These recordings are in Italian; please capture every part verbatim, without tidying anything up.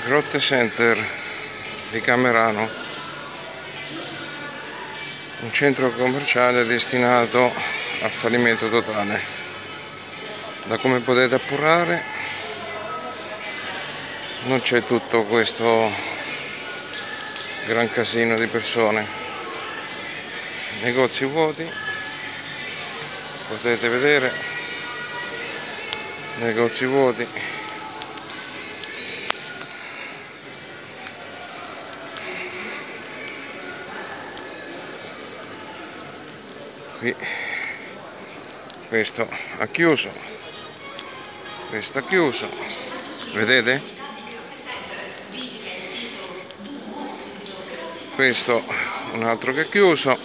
Grotte Center di Camerano, un centro commerciale destinato al fallimento totale. Da come potete appurare non c'è tutto questo gran casino di persone, negozi vuoti, potete vedere, negozi vuoti. Qui questo ha chiuso, questo ha chiuso, vedete? Questo un altro che è chiuso.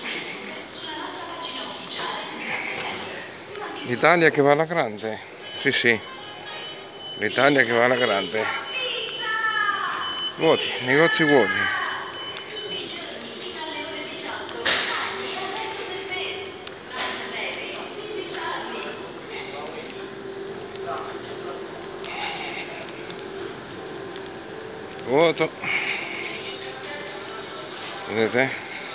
L'Italia che va alla grande, sì sì, l'Italia che va alla grande. Vuoti, negozi vuoti. Vuoto, vedete?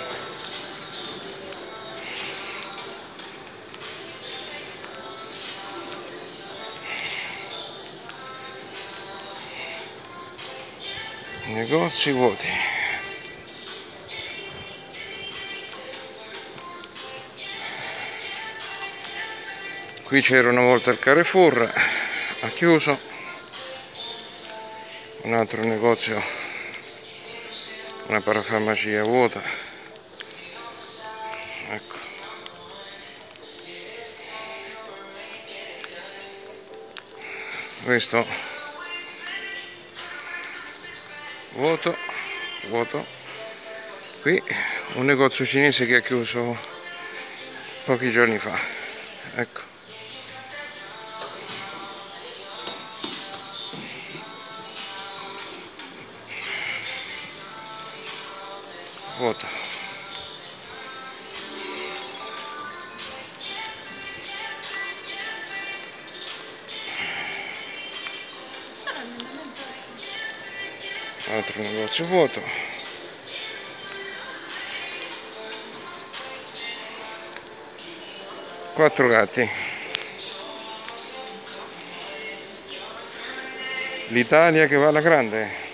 Negozi vuoti. Qui c'era una volta il Carrefour, ha chiuso. Un altro negozio, una parafarmacia vuota, ecco. Questo vuoto, vuoto. Qui un negozio cinese che ha chiuso pochi giorni fa, ecco. Vuoto. Altro negozio vuoto. Quattro gatti. L'Italia che va alla grande.